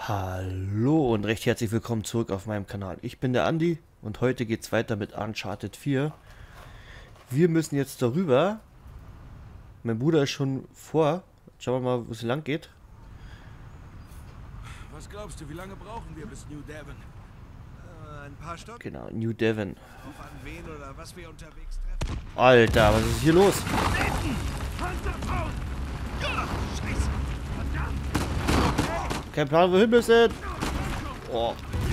Hallo und recht herzlich willkommen zurück auf meinem Kanal. Ich bin der Andi und heute geht es weiter mit Uncharted 4. Wir müssen jetzt darüber. Mein Bruder ist schon vor. Schauen wir mal, wo es lang geht. Was glaubst du, wie lange brauchen wir bis New Devon? Ein paar Stunden. Genau, New Devon. Auf an wen oder was wir unterwegs treffen. Alter, was ist hier los? Scheiße. Kein Plan, wohin wir sind. Oh.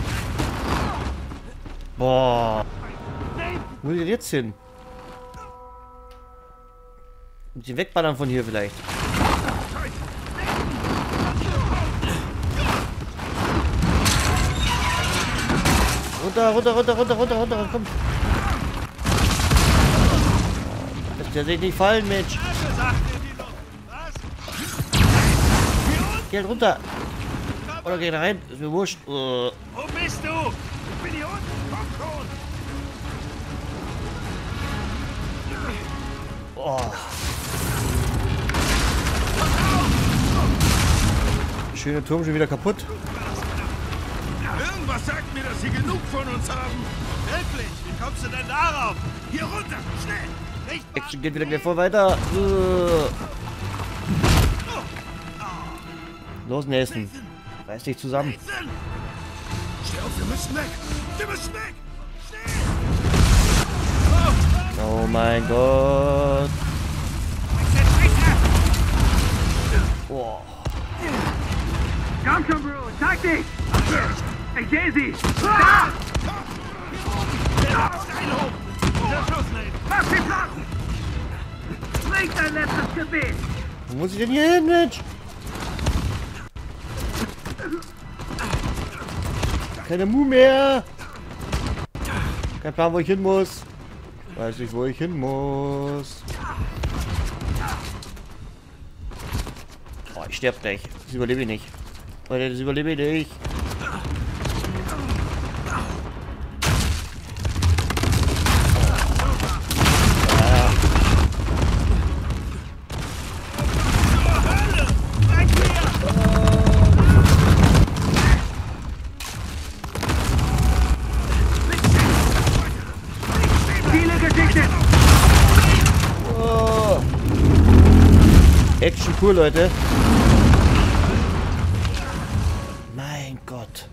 Boah. Wo will ich denn jetzt hin? Mit den wegballern von hier vielleicht. Runter, komm. Der sich nicht fallen, Mensch. Geh halt runter. Oder geh da rein, ist mir wurscht. Wo bist du? Ich bin hier unten. Komm schon. Oh. Schöner Turm schon wieder kaputt. Irgendwas sagt mir, dass sie genug von uns haben. Wirklich? Wie kommst du denn darauf? Hier runter, schnell. Nicht Action geht wieder gleich voll weiter. Los, Nathan. Reiß dich zusammen. Steh auf, wir müssen weg. Wir müssen weg. Oh mein Gott. Oh. Komm schon, Bro, zeig dich! Ich sehe sie! Da! Mach sie flach! Bring dein letztes Gebet! Wo muss ich denn hier hin, Mensch? Keine Mu mehr! Kein Plan, wo ich hin muss. Weiß nicht, wo ich hin muss. Oh, ich sterbe gleich. Das überlebe ich nicht. Leute, das überlebe ich nicht. Oh. Action pur, Leute. Mein Gott.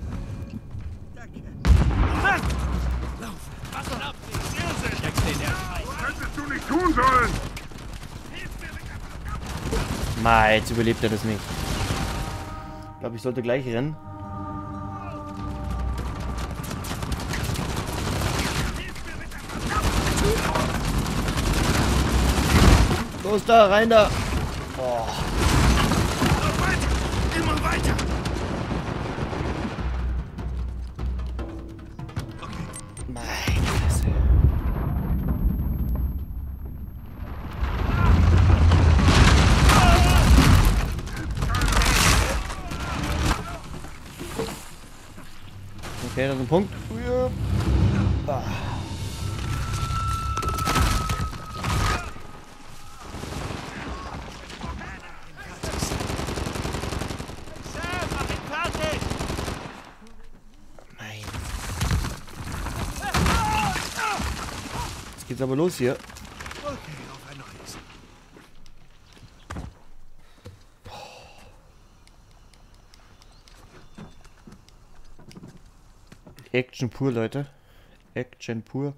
Hättest du nicht tun sollen! Mei, jetzt überlebt er das nicht. Ich glaube, ich sollte gleich rennen. Los da, rein da. Oh. Immer weiter. Meine Fresse. Okay, das ist ein Punkt. Ah. Jetzt geht's aber los hier. Okay, auf ein neues. Action pur, Leute. Action pur.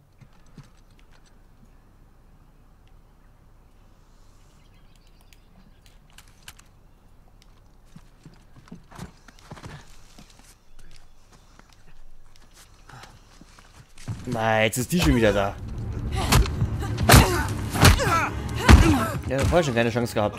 Nein, jetzt ist die schon wieder da. Ja, vorher schon keine Chance gehabt.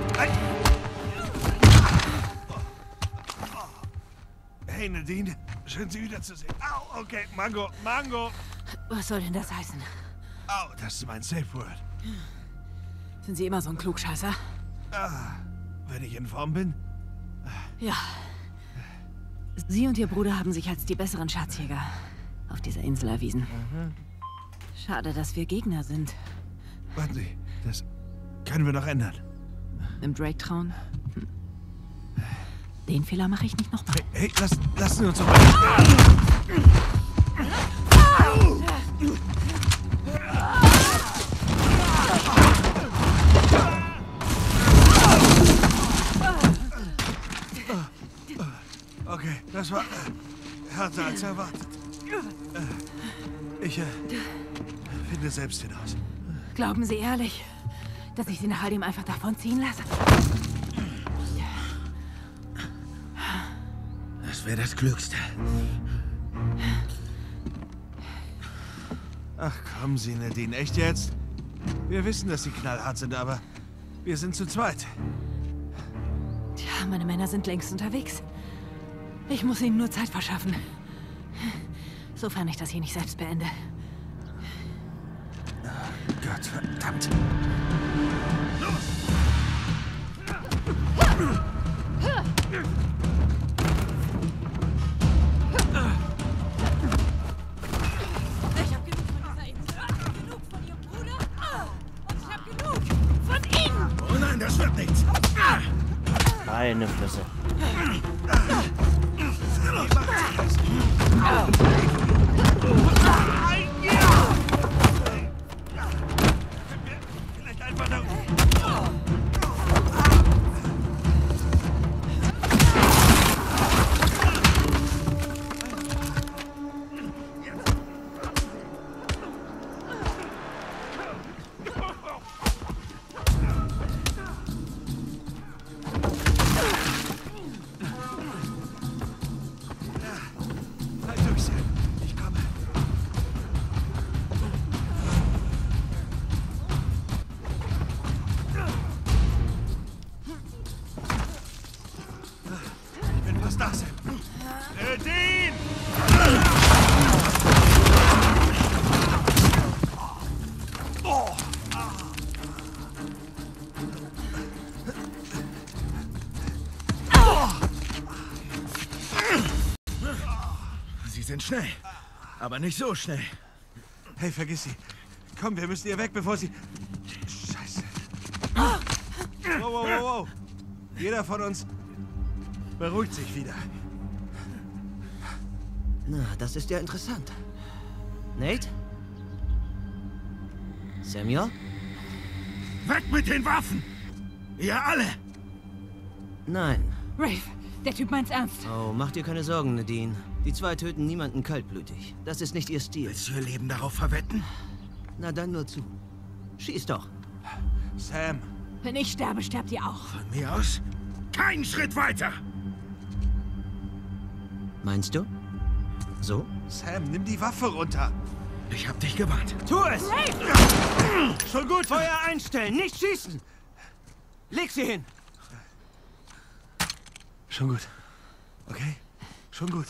Hey Nadine, schön Sie wiederzusehen. Au, okay, Mango. Was soll denn das heißen? Au, das ist mein Safe Word. Sind Sie immer so ein Klugscheißer? Wenn ich in Form bin? Ja. Sie und Ihr Bruder haben sich als die besseren Schatzjäger auf dieser Insel erwiesen. Schade, dass wir Gegner sind. Warten Sie, das können wir noch ändern. Im Drake trauen? Den Fehler mache ich nicht nochmal. Hey, lassen Sie uns doch... Okay, das war härter als erwartet. Ich finde selbst hinaus. Glauben Sie ehrlich, dass ich Sie nach all dem einfach davonziehen lasse? Das wäre das Klügste. Ach, kommen Sie, Nadine. Echt jetzt? Wir wissen, dass Sie knallhart sind, aber wir sind zu zweit. Tja, meine Männer sind längst unterwegs. Ich muss ihnen nur Zeit verschaffen. Sofern ich das hier nicht selbst beende. Gott verdammt. Ich hab genug von dieser Insel. Genug von Ihrem Bruder. Und ich hab genug von Ihnen. Oh nein, das wird nichts. Meine Fresse. Vielleicht einfach da oben. Sie sind schnell, aber nicht so schnell. Hey, vergiss sie. Komm, wir müssen hier weg, bevor sie... Scheiße. Wow, wow, wow, wow. Jeder von uns beruhigt sich wieder. Na, das ist ja interessant. Nate? Samuel? Weg mit den Waffen! Ihr alle! Nein. Rafe, der Typ meint's ernst. Oh, mach dir keine Sorgen, Nadine. Die zwei töten niemanden kaltblütig. Das ist nicht ihr Stil. Willst du ihr Leben darauf verwetten? Na dann nur zu. Schieß doch. Sam. Wenn ich sterbe, sterbt ihr auch. Von mir aus keinen Schritt weiter! Meinst du? So? Sam, nimm die Waffe runter. Ich hab dich gewarnt. Tu es! Schon gut, Feuer einstellen, nicht schießen! Leg sie hin! Schon gut. Okay? Schon gut.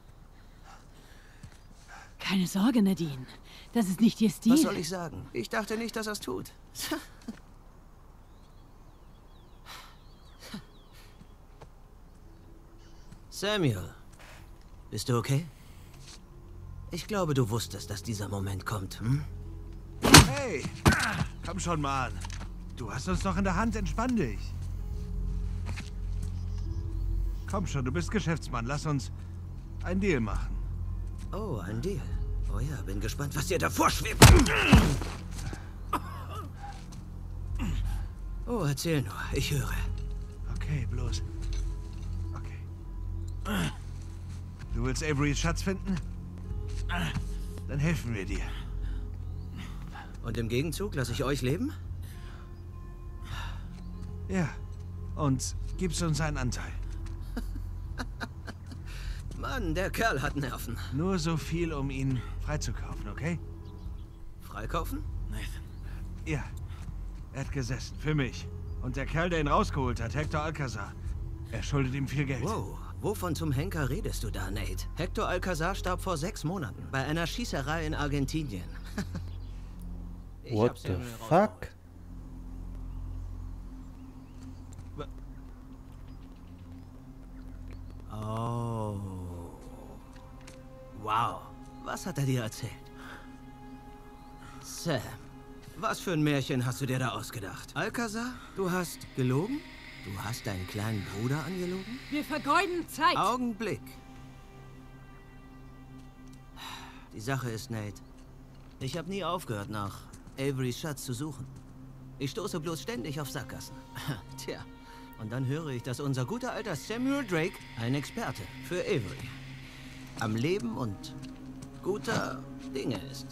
Keine Sorge, Nadine. Das ist nicht ihr Stil. Was soll ich sagen? Ich dachte nicht, dass er es tut. Samuel, bist du okay? Ich glaube, du wusstest, dass dieser Moment kommt, hm? Hey, komm schon, Mann. Du hast uns doch in der Hand, entspann dich. Komm schon, du bist Geschäftsmann. Lass uns einen Deal machen. Oh, ein Deal. Oh ja, bin gespannt, was dir davor schwebt. Oh, erzähl nur, ich höre. Okay, bloß. Okay. Du willst Averys Schatz finden? Dann helfen wir dir. Und im Gegenzug lasse ich euch leben? Ja. Und gibst uns einen Anteil. Mann, der Kerl hat Nerven. Nur so viel, um ihn freizukaufen, okay? Freikaufen? Nathan. Ja. Er hat gesessen. Für mich. Und der Kerl, der ihn rausgeholt hat, Hector Alcazar. Er schuldet ihm viel Geld. Wow, wovon zum Henker redest du da, Nate? Hector Alcazar starb vor 6 Monaten bei einer Schießerei in Argentinien. What the fuck? Oh. Wow. Was hat er dir erzählt? Sam, was für ein Märchen hast du dir da ausgedacht? Alcazar, du hast gelogen? Du hast deinen kleinen Bruder angelogen? Wir vergeuden Zeit. Augenblick. Die Sache ist, Nate, ich habe nie aufgehört, nach Averys Schatz zu suchen. Ich stoße bloß ständig auf Sackgassen. Tja, und dann höre ich, dass unser guter alter Samuel Drake ein Experte für Avery am Leben und guter Dinge ist.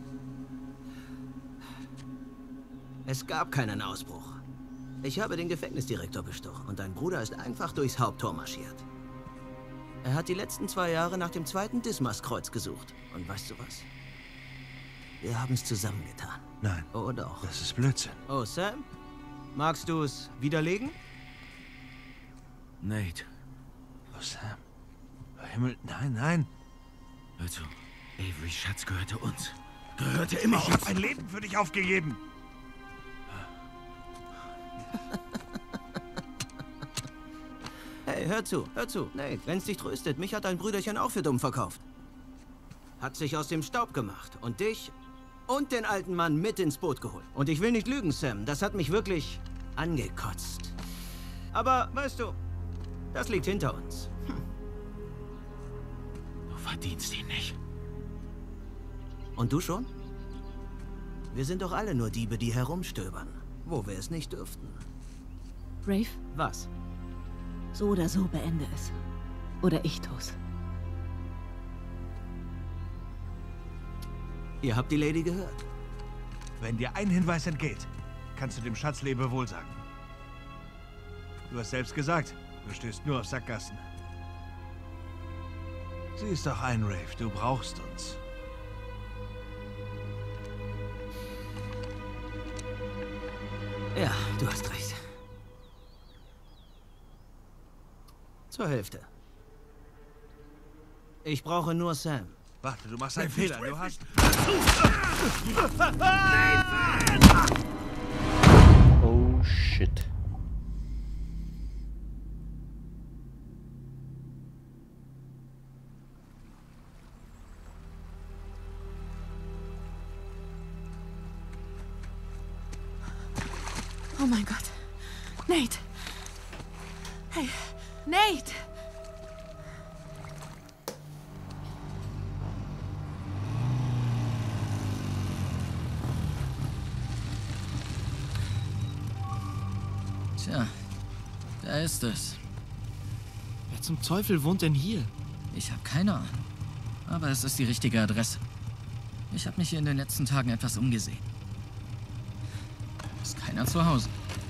Es gab keinen Ausbruch. Ich habe den Gefängnisdirektor bestochen und dein Bruder ist einfach durchs Haupttor marschiert. Er hat die letzten 2 Jahre nach dem zweiten Dismas-Kreuz gesucht. Und weißt du was? Wir haben es zusammengetan. Nein. Oh doch. Das ist Blödsinn. Oh, Sam? Magst du es widerlegen? Nate. Oh, Sam. Oh, Himmel, nein, nein. Hör zu. Averys Schatz gehörte uns. Gehörte immer uns. Ich habe ein Leben für dich aufgegeben. Hey, hör zu. Nate, wenn's dich tröstet, mich hat dein Brüderchen auch für dumm verkauft. Hat sich aus dem Staub gemacht und dich und den alten Mann mit ins Boot geholt. Und ich will nicht lügen, Sam, das hat mich wirklich angekotzt. Aber, weißt du, das liegt hinter uns. Du verdienst ihn nicht. Und du schon? Wir sind doch alle nur Diebe, die herumstöbern, wo wir es nicht dürften. Rafe, Was? so oder so beende es. Oder ich tu's. Ihr habt die Lady gehört. Wenn dir ein Hinweis entgeht, kannst du dem Schatz Lebewohl sagen. Du hast selbst gesagt, du stößt nur auf Sackgassen. Siehst doch ein, Rafe, du brauchst uns. Ja, du hast recht. Zur Hälfte. Ich brauche nur Sam. Warte, du machst einen Fehler. Du hast... Oh shit. Oh mein Gott. Nate. Hey, Nate. Tja, da ist es. Wer zum Teufel wohnt denn hier? Ich habe keine Ahnung. Aber es ist die richtige Adresse. Ich habe mich hier in den letzten Tagen etwas umgesehen. Ist keiner zu Hause.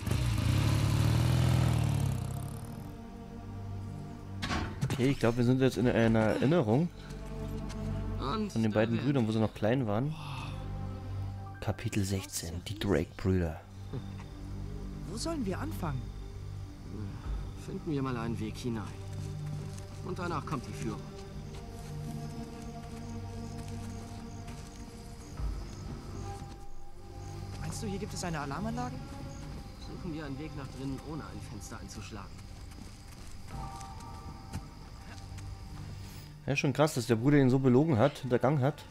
Okay, ich glaube, wir sind jetzt in einer Erinnerung Und von den beiden Brüdern, wo sie noch klein waren. Kapitel 16, die Drake-Brüder. Wo sollen wir anfangen? Finden wir mal einen Weg hinein. Und danach kommt die Führung. Meinst du, hier gibt es eine Alarmanlage? Suchen wir einen Weg nach drinnen, ohne ein Fenster einzuschlagen. Ja, schon krass, dass der Bruder ihn so belogen hat, hintergangen hat.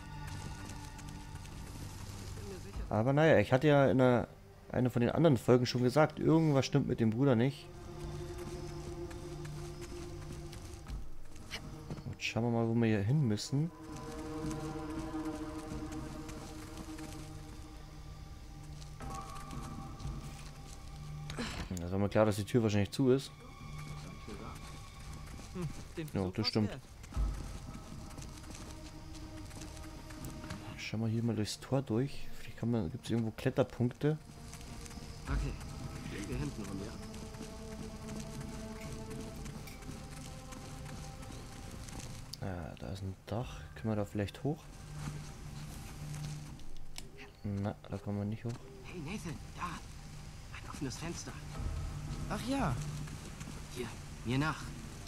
Aber naja, ich hatte ja in einer von den anderen Folgen schon gesagt, irgendwas stimmt mit dem Bruder nicht. Jetzt schauen wir mal, wo wir hier hin müssen. Da ist mal klar, dass die Tür wahrscheinlich zu ist. Ja, das stimmt. Schauen wir hier mal durchs Tor durch. Vielleicht gibt es irgendwo Kletterpunkte. Okay, hier hinten rum, ja. Ja, da ist ein Dach. Können wir da vielleicht hoch? Na, da kommen wir nicht hoch. Hey Nathan, da! Ein offenes Fenster. Ach ja. Hier, mir nach.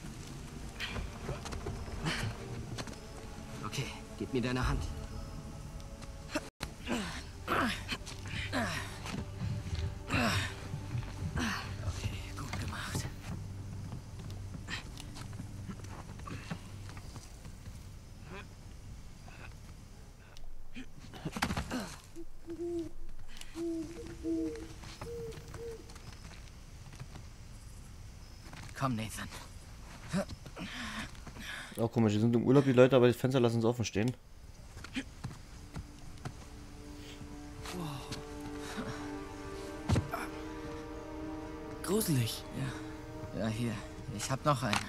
Okay, gib mir deine Hand. Okay, gut gemacht. Komm, Nathan. Auch komisch, die sind im Urlaub, die Leute, aber das Fenster lassen sie offen stehen. Gruselig. Ja, hier. Ich hab noch einen.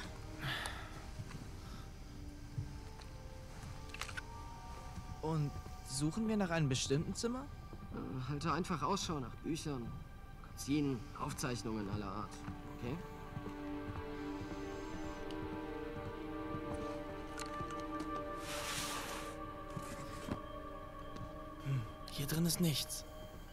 Und suchen wir nach einem bestimmten Zimmer? Halte einfach Ausschau nach Büchern, Magazinen, Aufzeichnungen aller Art. Okay? Hier drin ist nichts.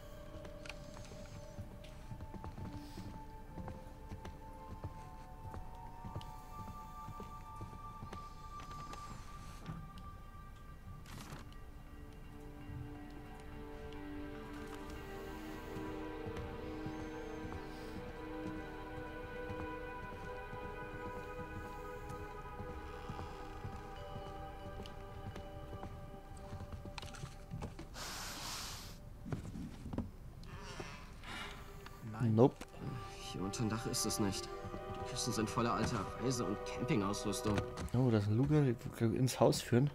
Nope. Hier unterm Dach ist es nicht. Die Küsten sind voller alter Reise- und Campingausrüstung. Oh, das ist ein Luger, ins Haus führen.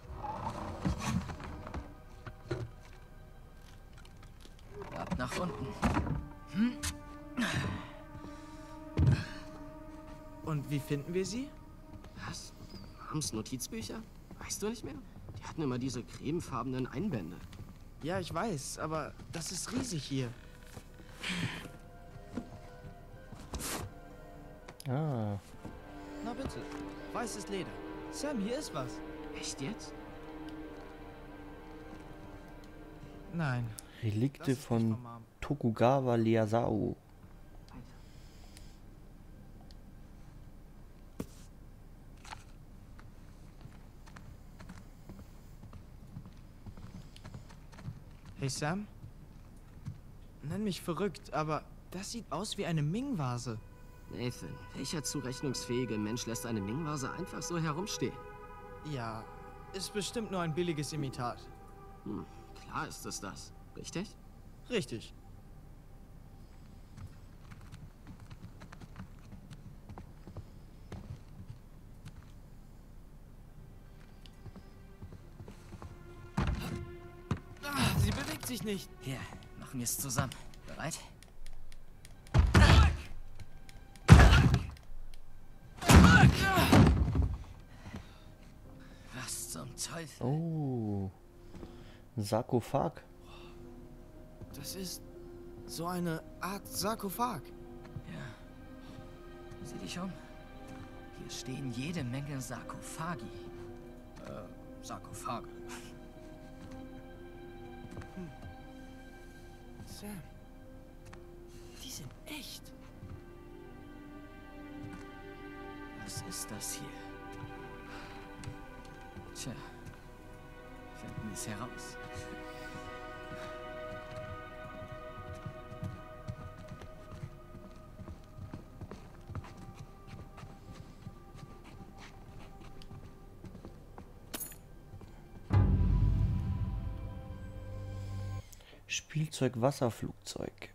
Ab nach unten. Und wie finden wir sie? Was? Haben's Notizbücher? Weißt du nicht mehr? Die hatten immer diese cremefarbenen Einbände. Ja, ich weiß, aber das ist riesig hier. Ah. Na bitte. Weißes Leder. Sam, hier ist was. Echt jetzt? Nein. Relikte Das ist nicht von Mom. Tokugawa Ieyasu. Hey Sam? Nenn mich verrückt, aber das sieht aus wie eine Ming-Vase. Nathan, welcher zurechnungsfähige Mensch lässt eine Ming-Vase einfach so herumstehen? Ja, ist bestimmt nur ein billiges Imitat. Klar ist es das. Richtig? Richtig. Sie bewegt sich nicht. Hier, machen wir es zusammen. Bereit? Was zum Teufel? Oh. Ein Sarkophag. Das ist so eine Art Sarkophag. Ja. Sieh dich um. Hier stehen jede Menge Sarkophagi. Sarkophage. Sam, die sind echt. Was ist das hier? Tja, finden wir es heraus. Spielzeug Wasserflugzeug.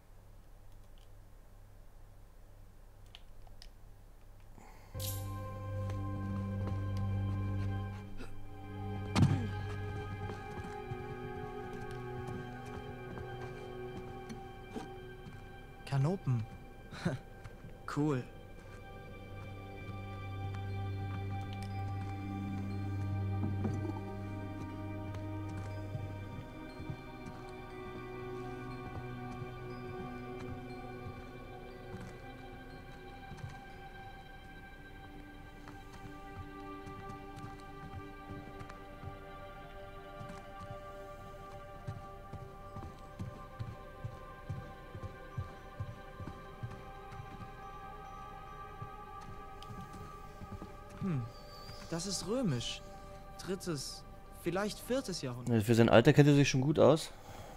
Kanopen. Cool. Das ist römisch. 3., vielleicht 4. Jahrhundert. Für sein Alter kennt er sich schon gut aus.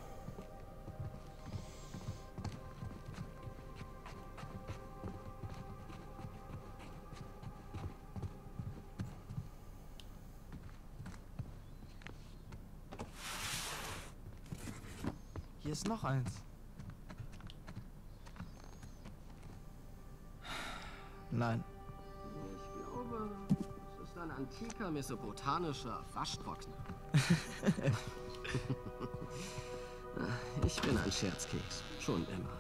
Hier ist noch eins. Nein, ist ein antiker mesopotanischer Waschtrockner. Ich bin ein Scherzkeks. Schon immer.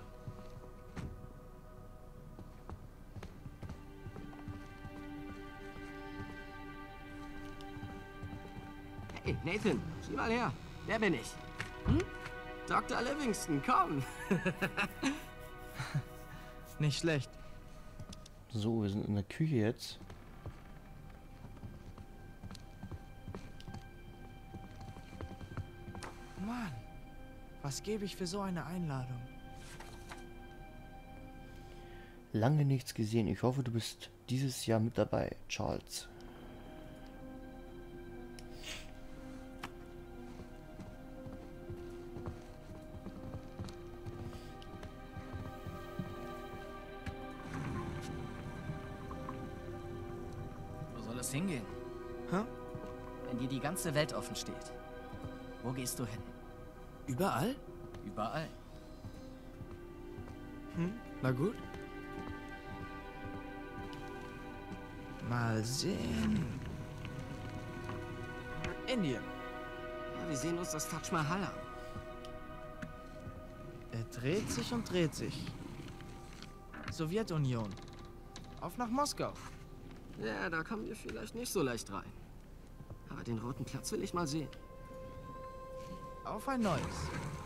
Hey, Nathan, sieh mal her. Wer bin ich? Hm? Dr. Livingston, komm. Nicht schlecht. So, wir sind in der Küche jetzt. Mann, was gebe ich für so eine Einladung? Lange nichts gesehen. Ich hoffe, du bist dieses Jahr mit dabei, Charles. Wo soll es hingehen? Hä? Wenn dir die ganze Welt offen steht. Wo gehst du hin? Überall? Überall. Na gut. Mal sehen. Indien. Ja, wir sehen uns das Taj Mahal an. Er dreht sich und dreht sich. Sowjetunion. Auf nach Moskau. Ja, da kommen wir vielleicht nicht so leicht rein. Aber den Roten Platz will ich mal sehen. Auf ein neues.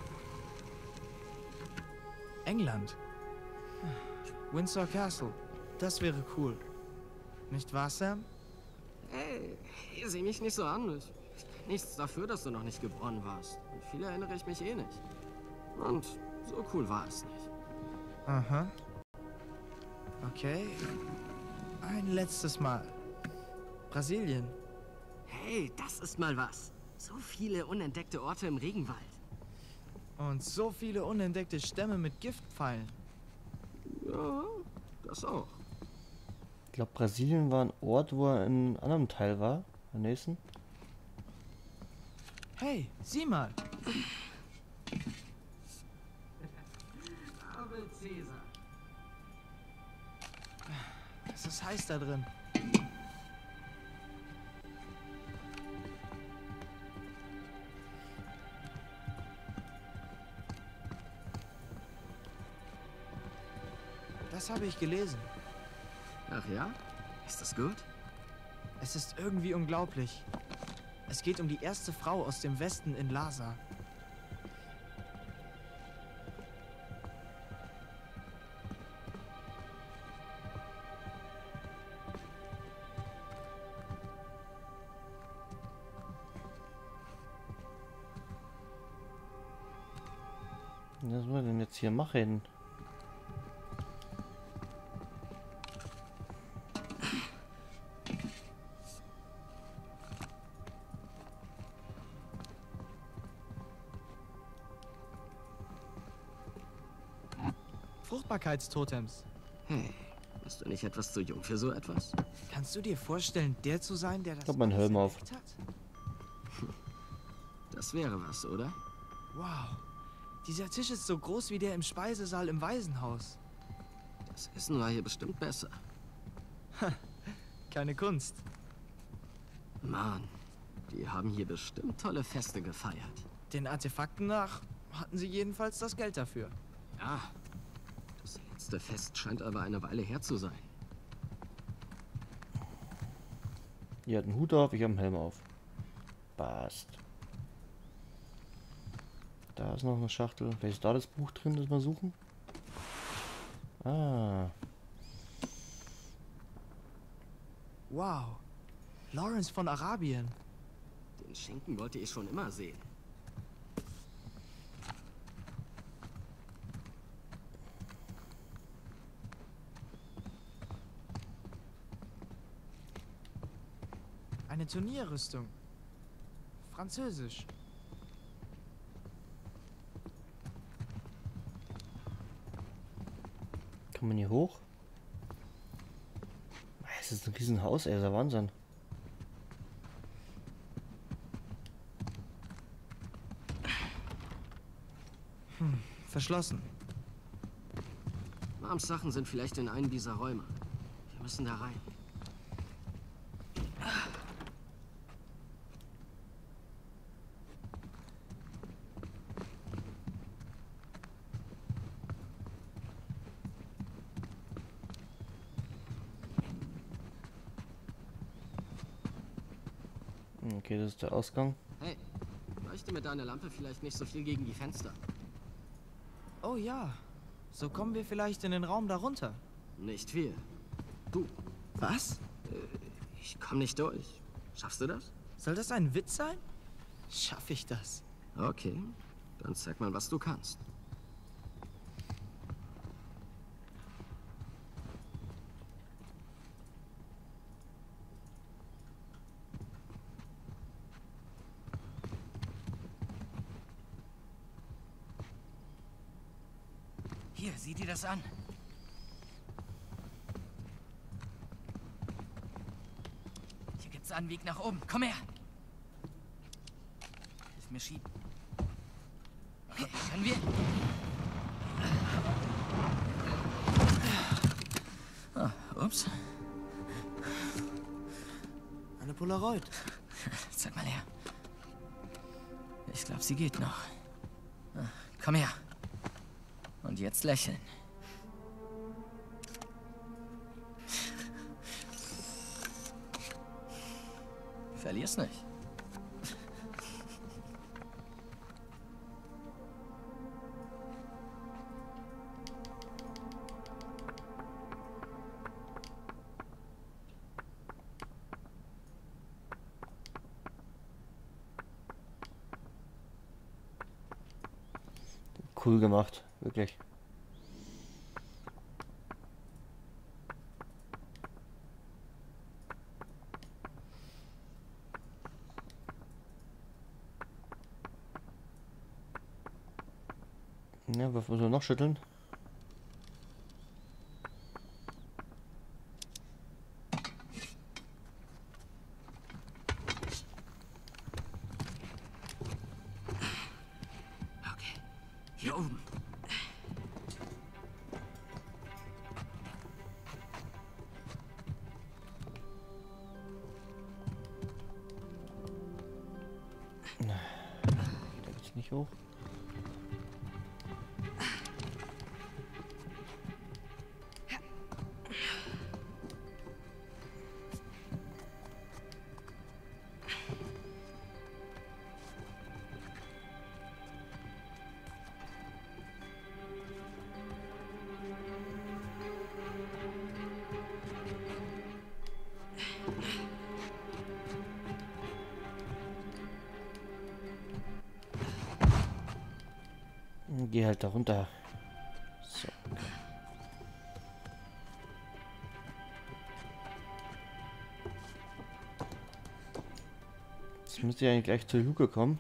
England. Windsor Castle. Das wäre cool. Nicht wahr, Sam? Hey, sieh mich nicht so an. Nichts dafür, dass du noch nicht geboren warst. Und viel erinnere ich mich eh nicht. Und so cool war es nicht. Aha. Okay. Ein letztes Mal. Brasilien. Hey, das ist mal was. So viele unentdeckte Orte im Regenwald. Und so viele unentdeckte Stämme mit Giftpfeilen. Ja, das auch. Ich glaube, Brasilien war ein Ort, wo er in einem anderen Teil war. Am nächsten. Hey, sieh mal. Aber Cäsar. Es ist heiß da drin. Das habe ich gelesen. Ach ja? Ist das gut? Es ist irgendwie unglaublich. Es geht um die erste Frau aus dem Westen in Lhasa. Was soll man denn jetzt hier machen? Fruchtbarkeitstotems. Hey, bist du nicht etwas zu jung für so etwas? Kannst du dir vorstellen, der zu sein, der das Ich hab meinen Helm auf. entdeckt hat? Das wäre was, oder? Wow. Dieser Tisch ist so groß wie der im Speisesaal im Waisenhaus. Das Essen war hier bestimmt besser. Keine Kunst. Mann, die haben hier bestimmt tolle Feste gefeiert. Den Artefakten nach hatten sie jedenfalls das Geld dafür. Ja, das letzte Fest scheint aber eine Weile her zu sein. Ihr habt einen Hut auf, ich habe einen Helm auf. Passt. Da ist noch eine Schachtel. Vielleicht ist da das Buch drin, das wir suchen? Ah. Wow. Lawrence von Arabien. Den Schinken wollte ich schon immer sehen. Eine Turnierrüstung. Französisch. Kann man hier hoch? Es ist ein Riesenhaus, ey, ist der Wahnsinn. Verschlossen. Mams Sachen sind vielleicht in einem dieser Räume. Wir müssen da rein. Okay, das ist der Ausgang. Hey, leuchte mit deiner Lampe vielleicht nicht so viel gegen die Fenster. Oh ja. So kommen wir vielleicht in den Raum darunter. Nicht viel. Du, Was? ich komm nicht durch. Schaffst du das? Soll das ein Witz sein? Schaff ich das? Okay, dann zeig mal, was du kannst. Hier, sieh dir das an. Hier gibt's einen Weg nach oben. Komm her. Hilf mir schieben. Okay, können wir? Oh, ups. Eine Polaroid. Zeig mal her. Ich glaube, sie geht noch. Komm her. Und jetzt lächeln. Verlier's nicht. Cool gemacht, wirklich. Ja, was müssen wir noch schütteln? Okay, hier oben. Da geht's nicht hoch. Geh halt da runter. So. Jetzt müsste ich eigentlich gleich zur Luke kommen.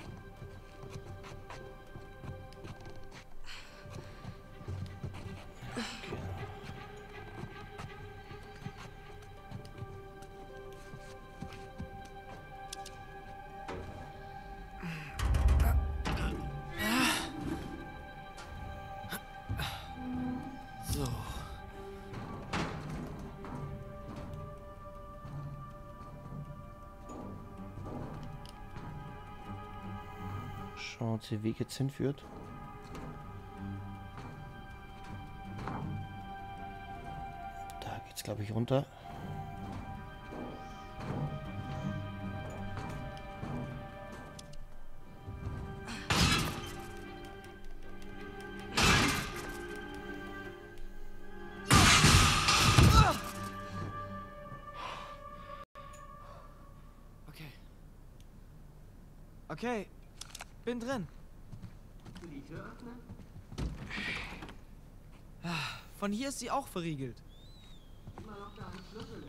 So. Schauen wir uns den Weg jetzt hinführt. Da geht's, glaube ich, runter. Okay. Okay. Bin drin. Die Tür öffnen? Von hier ist sie auch verriegelt. Immer noch da ein Schlüssel.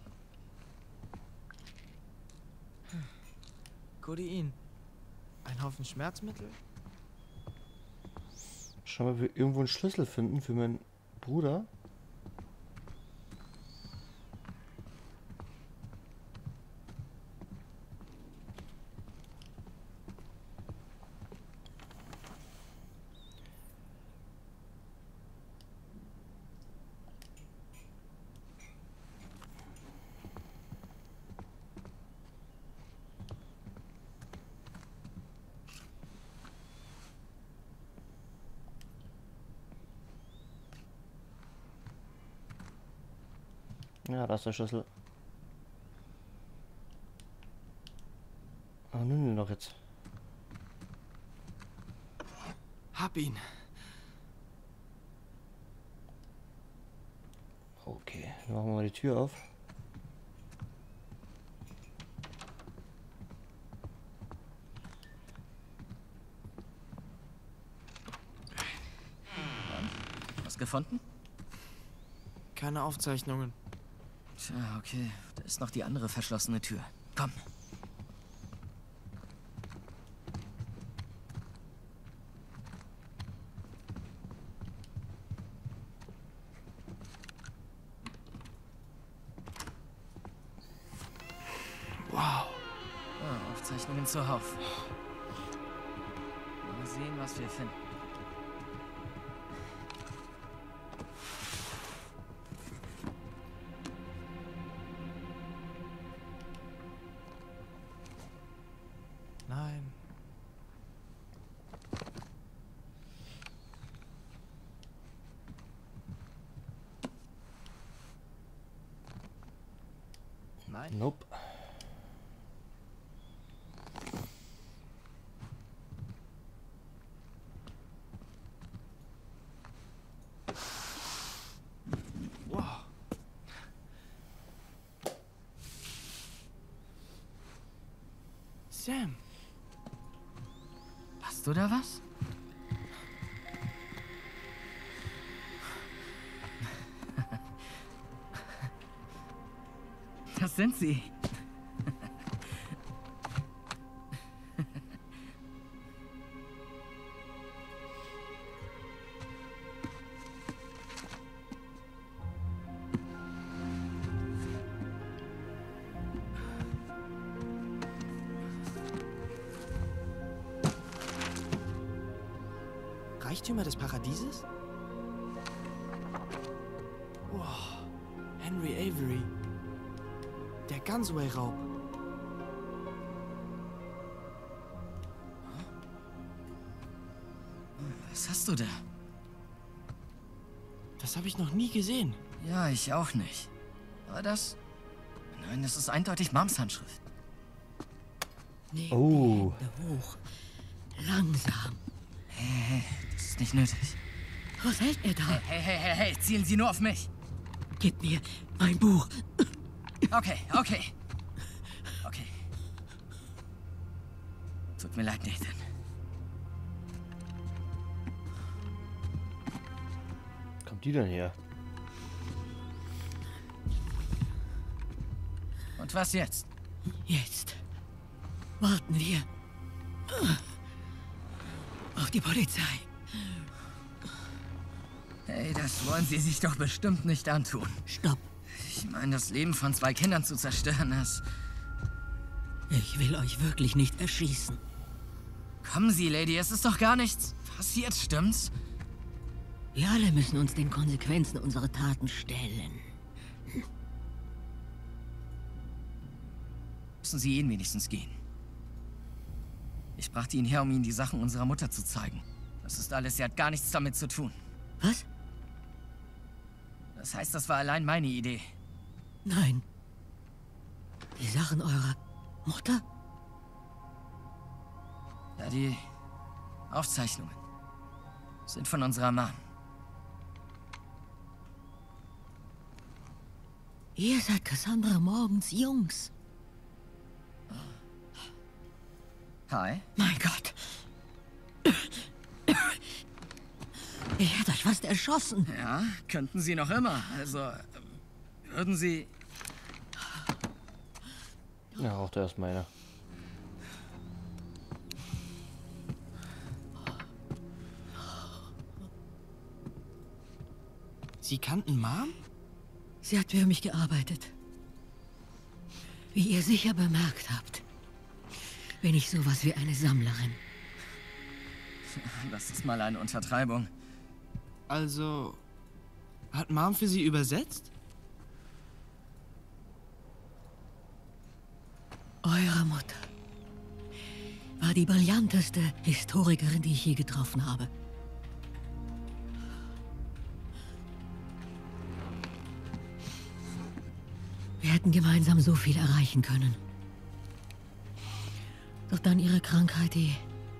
Codein. Ein Haufen Schmerzmittel? Schauen wir, ob wir irgendwo einen Schlüssel finden für meinen Bruder. Ja, da ist der Schlüssel. Oh, nimm den doch jetzt. Hab ihn. Okay, dann machen wir mal die Tür auf. Was gefunden? Keine Aufzeichnungen. Tja, okay. Da ist noch die andere verschlossene Tür. Komm. Wow. Ah, Aufzeichnungen zuhauf. Mal sehen, was wir finden. Nein. Nein. Nope. Wow. Sam. Hast du da was? Das sind sie. Reichtümer des Paradieses? Wow. Henry Avery. Der Gunsway-Raub. Was hast du da? Das habe ich noch nie gesehen. Ja, ich auch nicht. Aber das... Nein, das ist eindeutig Mams Handschrift. Nehmen Oh. die Hände hoch. Langsam. Hey, das ist nicht nötig. Was hält er da? Hey, zielen Sie nur auf mich. Gib mir mein Buch. Okay. Tut mir leid, Nathan. Kommt die denn her? Und was jetzt? Jetzt warten wir auf die Polizei. Hey, das wollen Sie sich doch bestimmt nicht antun. Stopp. Ich meine, das Leben von 2 Kindern zu zerstören, das... Ich will euch wirklich nicht erschießen. Kommen Sie, Lady, es ist doch gar nichts passiert, stimmt's? Wir alle müssen uns den Konsequenzen unserer Taten stellen. Müssen Sie ihn wenigstens gehen. Ich brachte ihn her, um Ihnen die Sachen unserer Mutter zu zeigen. Das ist alles, sie hat gar nichts damit zu tun. Was? Das heißt, das war allein meine Idee. Nein. Die Sachen eurer Mutter? Ja, die Aufzeichnungen sind von unserer Mom. Ihr seid Cassandra Morgans Jungs. Hi. Mein Gott. Ich hätte euch fast erschossen. Ja, könnten Sie noch immer. Also, würden Sie... Ja, auch der ist meiner. Sie kannten Mom? Sie hat für mich gearbeitet. Wie ihr sicher bemerkt habt, bin ich sowas wie eine Sammlerin. Das ist mal eine Untertreibung. Also, hat Mom für Sie übersetzt? Eure Mutter war die brillanteste Historikerin, die ich je getroffen habe. Wir hätten gemeinsam so viel erreichen können. Doch dann ihre Krankheit, die...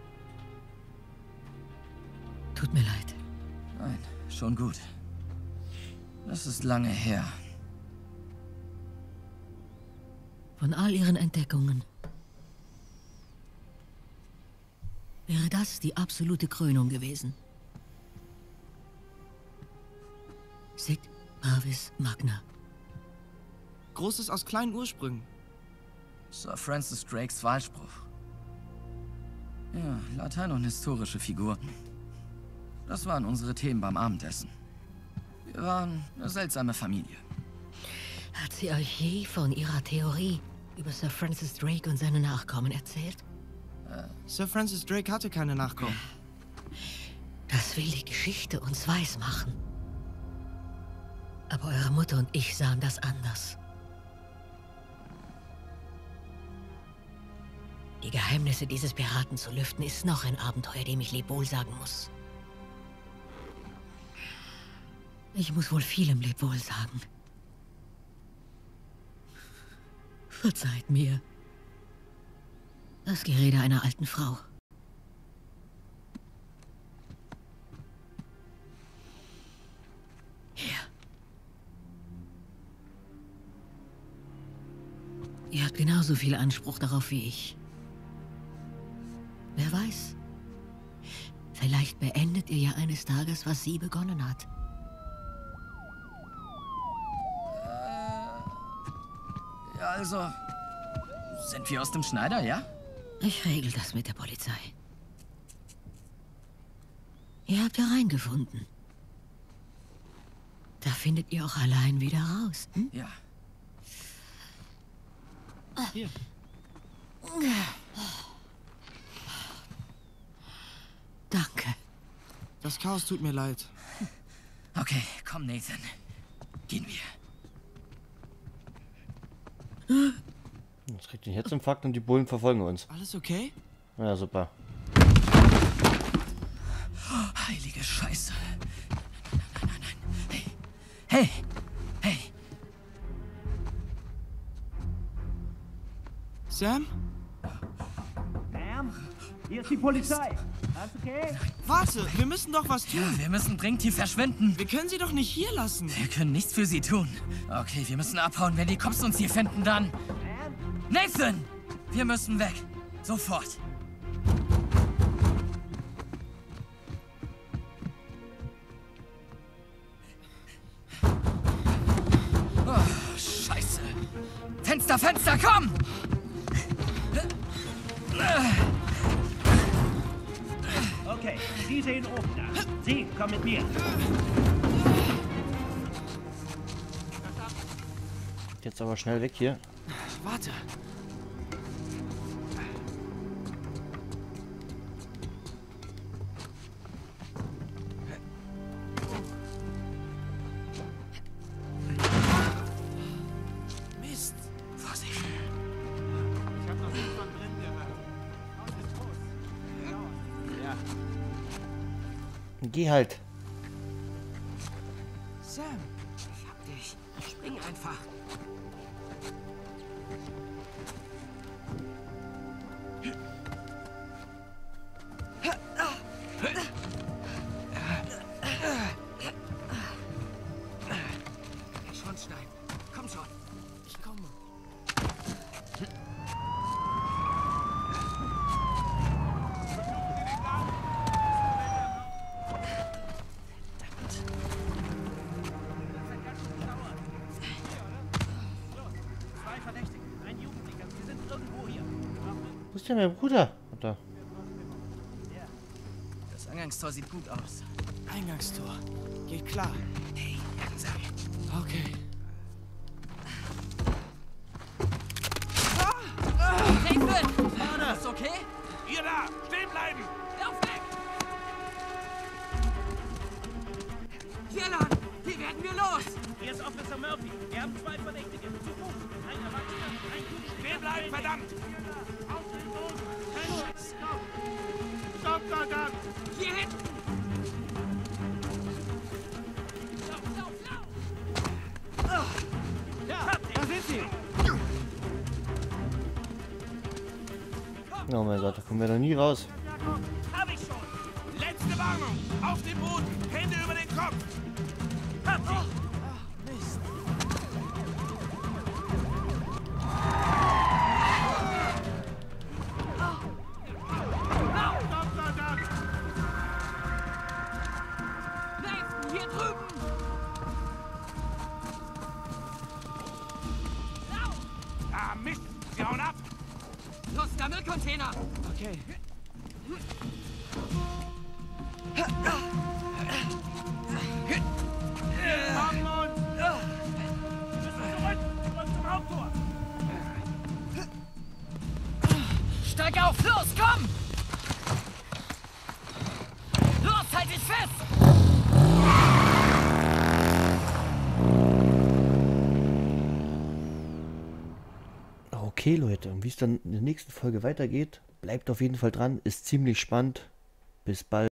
Tut mir leid. Nein, schon gut. Das ist lange her. Von all ihren Entdeckungen wäre das die absolute Krönung gewesen. Sic Parvis Magna. Großes aus kleinen Ursprüngen. Sir Francis Drakes Wahlspruch. Ja, Latein und historische Figuren. Das waren unsere Themen beim Abendessen. Wir waren eine seltsame Familie. Hat sie euch je von ihrer Theorie über Sir Francis Drake und seine Nachkommen erzählt? Sir Francis Drake hatte keine Nachkommen. Das will die Geschichte uns weismachen. Aber eure Mutter und ich sahen das anders. Die Geheimnisse dieses Piraten zu lüften, ist noch ein Abenteuer, dem ich Lebwohl sagen muss. Ich muss wohl vielem Lebwohl sagen. Verzeiht mir. Das Gerede einer alten Frau. Hier. Ihr habt genauso viel Anspruch darauf wie ich. Wer weiß? Vielleicht beendet ihr ja eines Tages, was sie begonnen hat. Ja, also... Sind wir aus dem Schneider, ja? Ich regel das mit der Polizei. Ihr habt ja reingefunden. Da findet ihr auch allein wieder raus, hm? Ja. Hier. Danke. Das Chaos tut mir leid. Okay, komm, Nathan. Gehen wir. Jetzt kriegt den Herzinfarkt und die Bullen verfolgen uns. Alles okay? Ja, super. Heilige Scheiße. Nein. Hey. Hey. Sam? Sam? Hier ist die Polizei. Alles okay? Warte, wir müssen doch was tun. Ja, wir müssen dringend hier verschwinden. Wir können sie doch nicht hier lassen. Wir können nichts für sie tun. Okay, wir müssen abhauen. Wenn die Cops uns hier finden, dann... Nathan! Wir müssen weg. Sofort. Oh, Scheiße. Fenster, komm! Okay, Sie sehen oben da. Sie, komm mit mir. Jetzt aber schnell weg hier. Warte. Mist. Vorsicht. Ich hab noch nichts von drin gehört. Haus ist groß. Ja. Geh halt. Sam. Ich hab dich. Spring einfach. Schornstein. Komm schon. Ich komme. Zwei Verdächtige. Ein Jugendlicher. Sie sind irgendwo hier. Wo ist denn mein Bruder? Da. Das Eingangstor sieht gut aus. Eingangstor. Geht klar. Hey, langsam. Okay. Nathan! Ist okay? Ihr da! Stehen bleiben! Lauf weg! Hier lang! Hier werden wir los! Hier ist Officer Murphy. Wir haben zwei Verdächtige. Zu Fuß. Ein Erwachsener, ein Jugendlicher. Stehen bleiben, verdammt! Auf den Boden! Kein Stopp! Stopp, verdammt! Hier hinten! Ja, da sind sie! Oh mein Gott, da kommen wir noch nie raus. Hab ich schon. Letzte Warnung. Auf den Boden. Hände über den Kopf. Hab dich. Mist. Gott sei Dank. Nathan, hier drüben! Ah, Mist. Sie hauen ab. Los, der Müllcontainer! Okay. Haben uns. Müssen zurück. Und zum Haupttor. Steig auf, los, komm! Los, halt dich fest! Okay, Leute, und wie es dann in der nächsten Folge weitergeht, bleibt auf jeden Fall dran, ist ziemlich spannend. Bis bald.